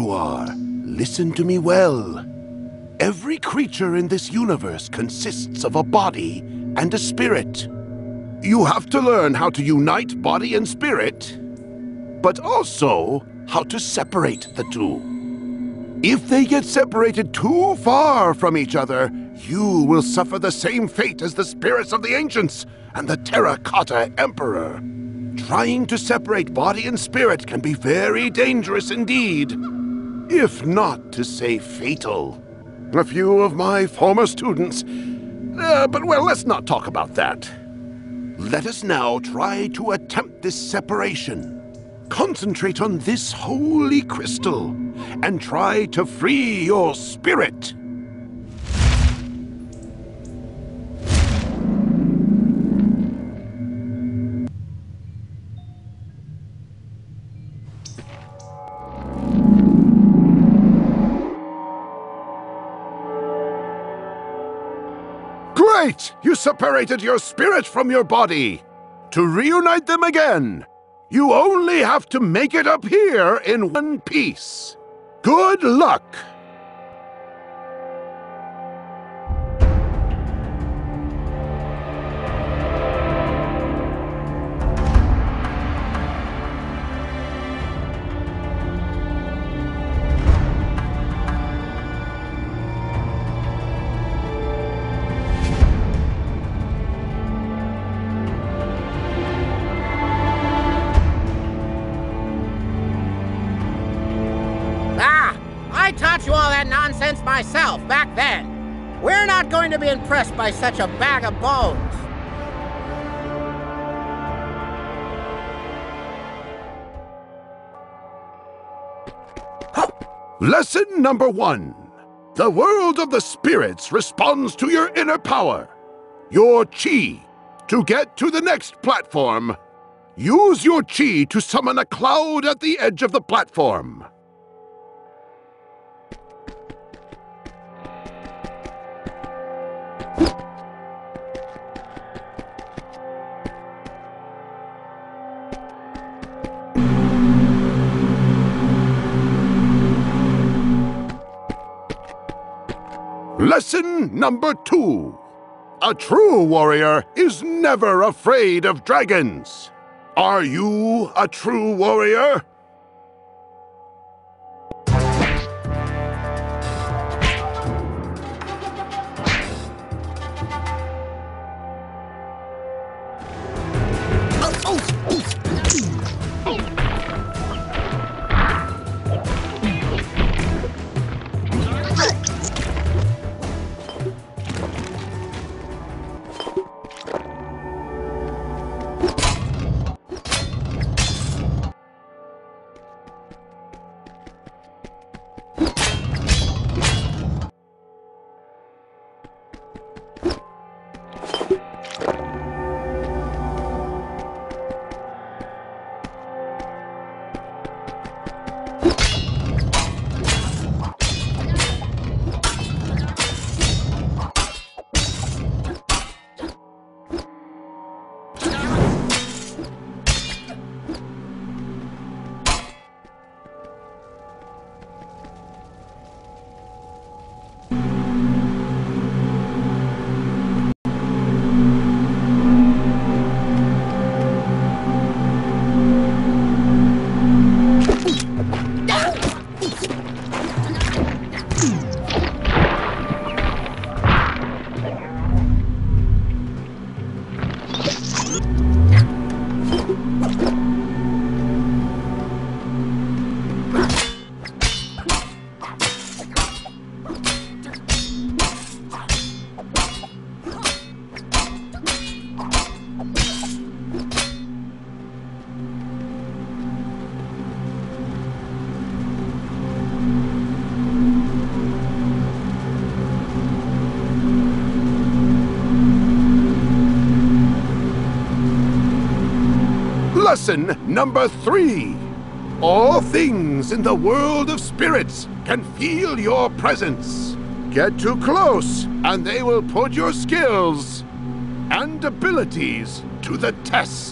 you are. Listen to me well. Every creature in this universe consists of a body and a spirit. You have to learn how to unite body and spirit, but also how to separate the two. If they get separated too far from each other, you will suffer the same fate as the spirits of the ancients and the Terracotta Emperor. Trying to separate body and spirit can be very dangerous indeed, if not to say fatal. A few of my former students... but well, let's not talk about that. Let us now try to attempt this separation. Concentrate on this holy crystal and try to free your spirit. Great! You separated your spirit from your body. To reunite them again, you only have to make it appear in one piece. Good luck! I taught you all that nonsense myself back then. We're not going to be impressed by such a bag of bones. Lesson number 1. The world of the spirits responds to your inner power, your chi. To get to the next platform, use your chi to summon a cloud at the edge of the platform. Lesson number 2. A true warrior is never afraid of dragons. Are you a true warrior? Lesson number 3. All things in the world of spirits can feel your presence. Get too close, and they will put your skills and abilities to the test.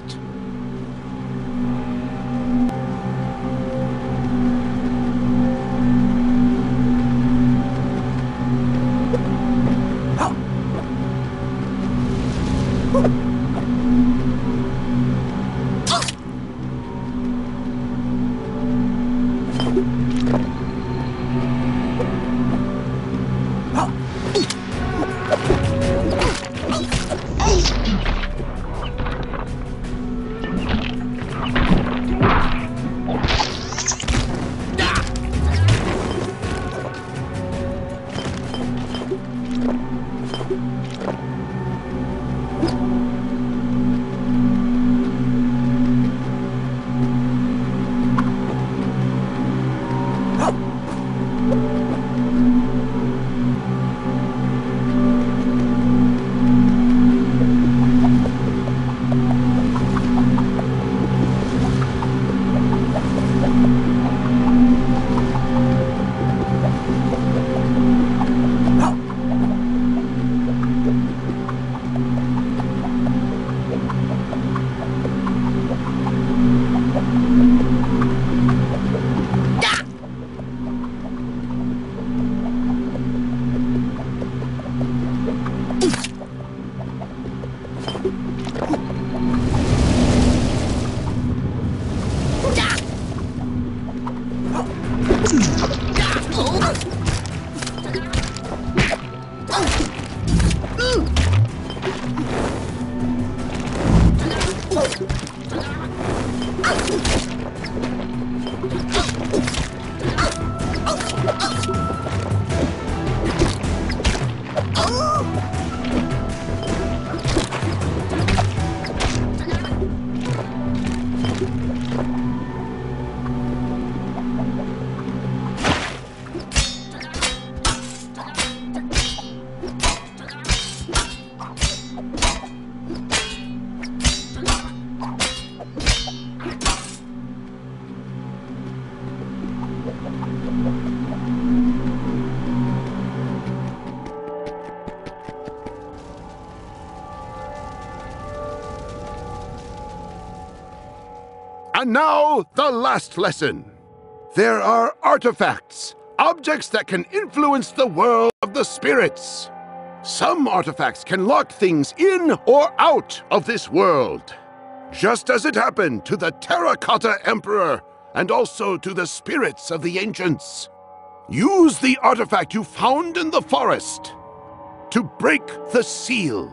And now, the last lesson. There are artifacts, objects that can influence the world of the spirits. Some artifacts can lock things in or out of this world. Just as it happened to the Terracotta Emperor, and also to the spirits of the ancients. Use the artifact you found in the forest to break the seal.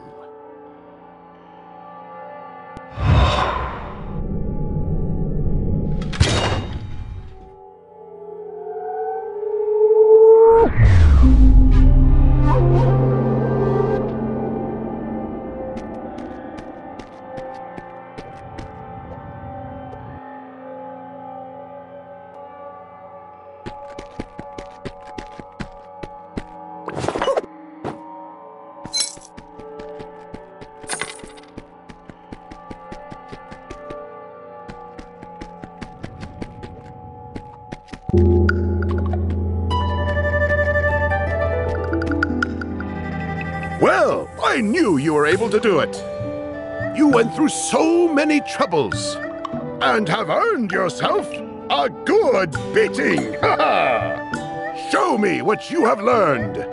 Well, I knew you were able to do it. You went through so many troubles and have earned yourself a good beating. Show me what you have learned.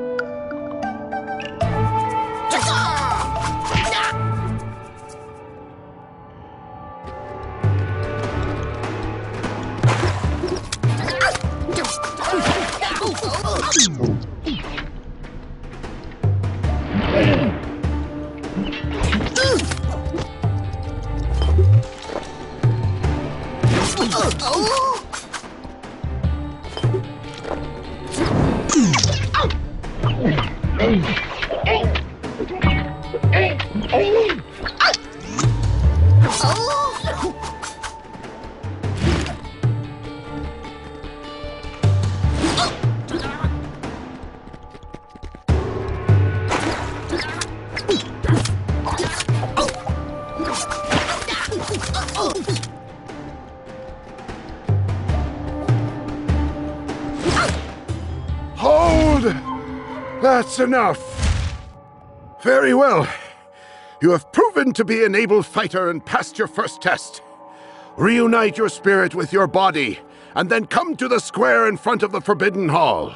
Hold! That's enough. Very well. You have proven to be an able fighter and passed your first test. Reunite your spirit with your body, and then come to the square in front of the Forbidden Hall.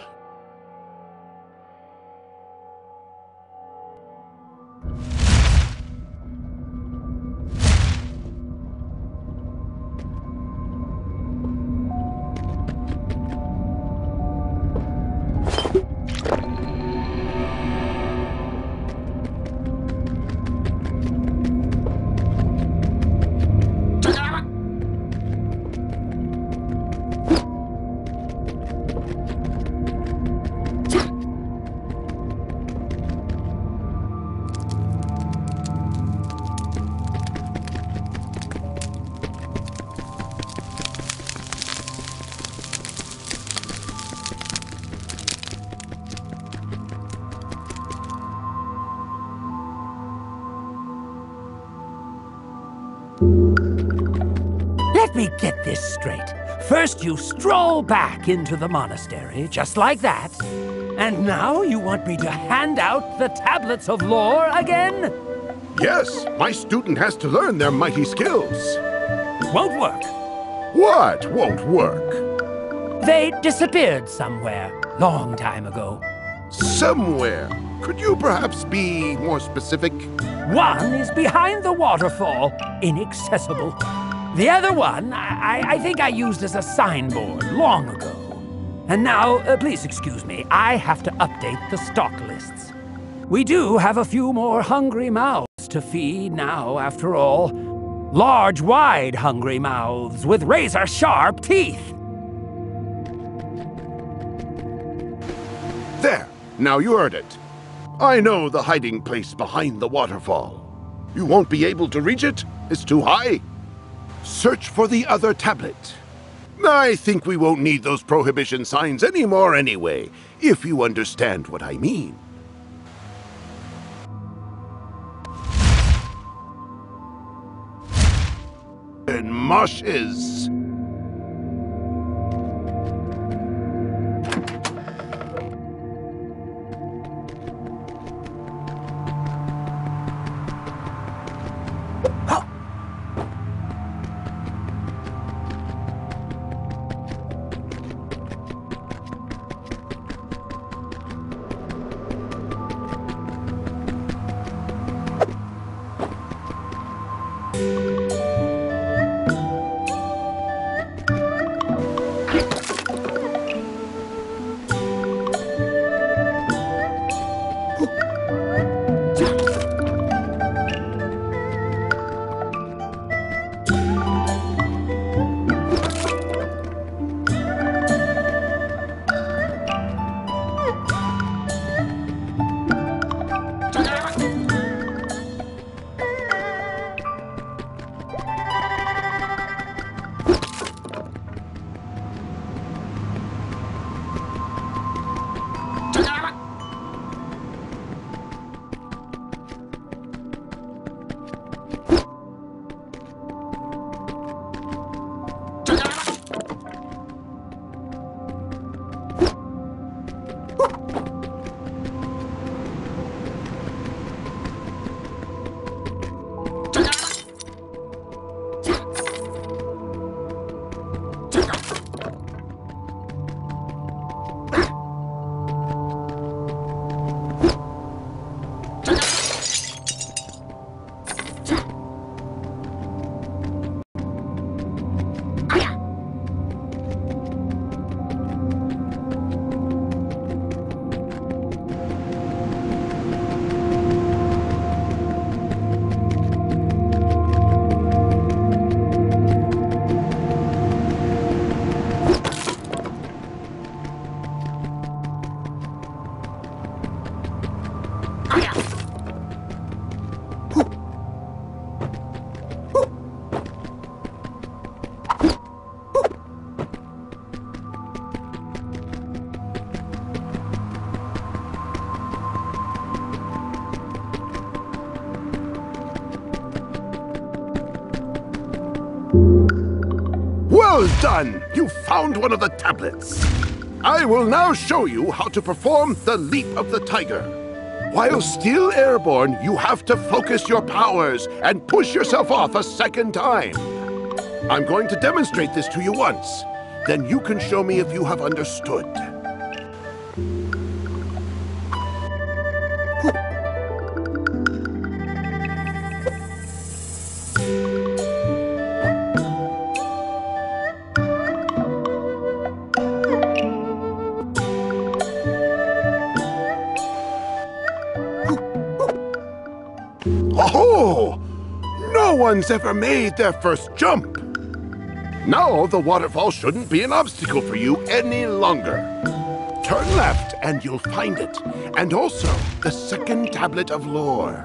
Let me get this straight. First you stroll back into the monastery, just like that. And now you want me to hand out the tablets of lore again? Yes, my student has to learn their mighty skills. Won't work. What won't work? They disappeared somewhere, long time ago. Somewhere. Could you perhaps be more specific? One is behind the waterfall, inaccessible. The other one, I think I used as a signboard long ago. And now, please excuse me, I have to update the stock lists. We do have a few more hungry mouths to feed now, after all. Large, wide hungry mouths with razor-sharp teeth. There, now you heard it. I know the hiding place behind the waterfall. You won't be able to reach it? It's too high. Search for the other tablet. I think we won't need those prohibition signs anymore anyway, if you understand what I mean. And Moshes. Well done! You found one of the tablets. I will now show you how to perform the Leap of the Tiger. While still airborne, you have to focus your powers and push yourself off a second time. I'm going to demonstrate this to you once. Then you can show me if you have understood. Oh! No one's ever made their first jump! Now the waterfall shouldn't be an obstacle for you any longer. Turn left and you'll find it, and also the second tablet of lore.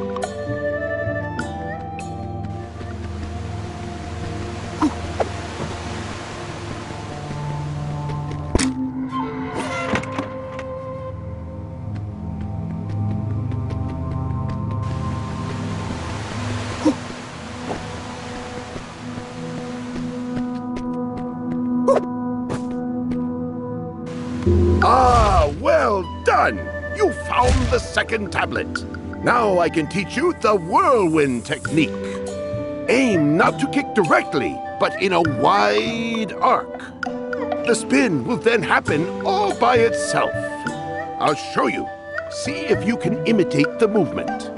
Ah, well done! You found the second tablet. Now I can teach you the whirlwind technique. Aim not to kick directly, but in a wide arc. The spin will then happen all by itself. I'll show you. See if you can imitate the movement.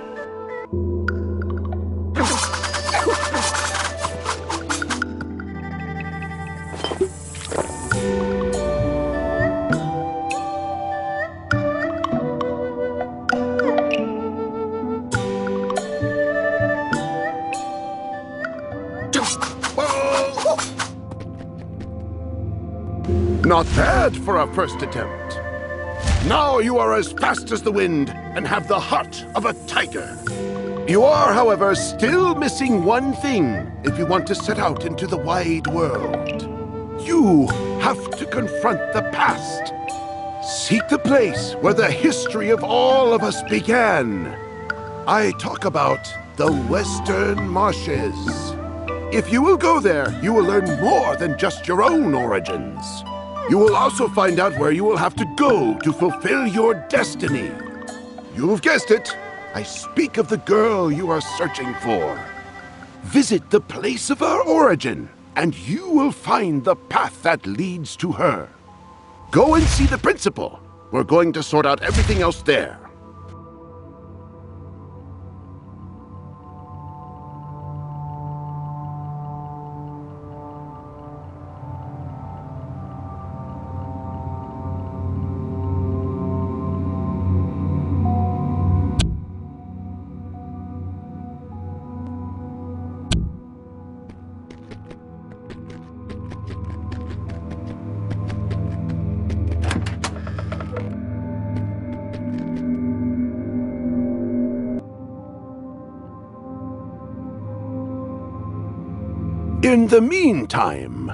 Not bad for a first attempt. Now you are as fast as the wind and have the heart of a tiger. You are, however, still missing one thing if you want to set out into the wide world. You have to confront the past. Seek the place where the history of all of us began. I talk about the Western Marshes. If you will go there, you will learn more than just your own origins. You will also find out where you will have to go to fulfill your destiny. You've guessed it. I speak of the girl you are searching for. Visit the place of her origin, and you will find the path that leads to her. Go and see the principal. We're going to sort out everything else there. In the meantime...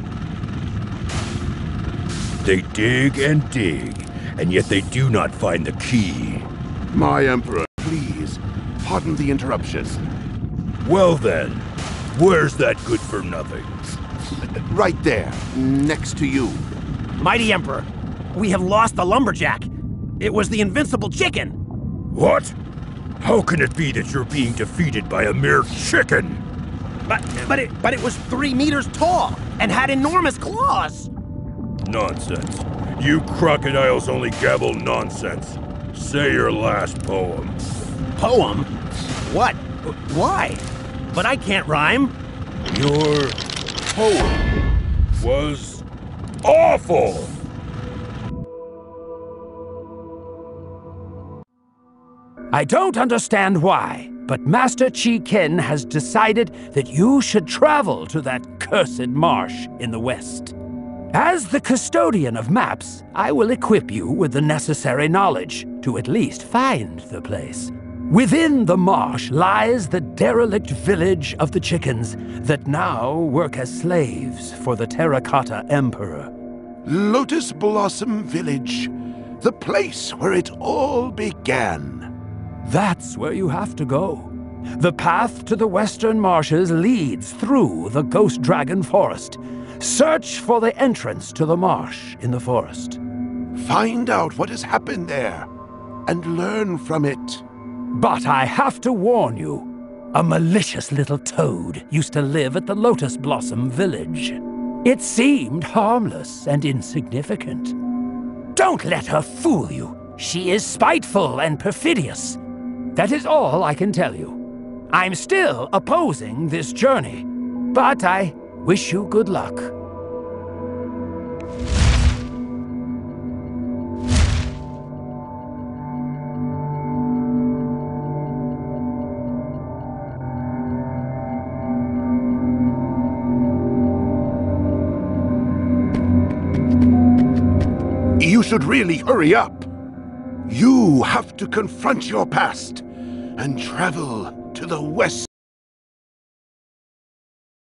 They dig and dig, and yet they do not find the key. My Emperor, please, pardon the interruption. Well then, where's that good-for-nothing? Right there, next to you. Mighty Emperor, We have lost the lumberjack. It was the invincible chicken. What? How can it be that you're being defeated by a mere chicken? But it was 3 meters tall and had enormous claws. Nonsense. You crocodiles only gabble nonsense. Say your last poem. Poem? What? Why? But I can't rhyme. Your poem was awful! I don't understand why, but Master Chi Ken has decided that you should travel to that cursed marsh in the west. As the custodian of maps, I will equip you with the necessary knowledge to at least find the place. Within the marsh lies the derelict village of the chickens that now work as slaves for the Terracotta Emperor. Lotus Blossom Village, the place where it all began. That's where you have to go. The path to the western marshes leads through the Ghost Dragon Forest. Search for the entrance to the marsh in the forest. Find out what has happened there and learn from it. But I have to warn you, a malicious little toad used to live at the Lotus Blossom Village. It seemed harmless and insignificant. Don't let her fool you. She is spiteful and perfidious. That is all I can tell you. I'm still opposing this journey, but I wish you good luck. You should really hurry up. You have to confront your past and travel to the west.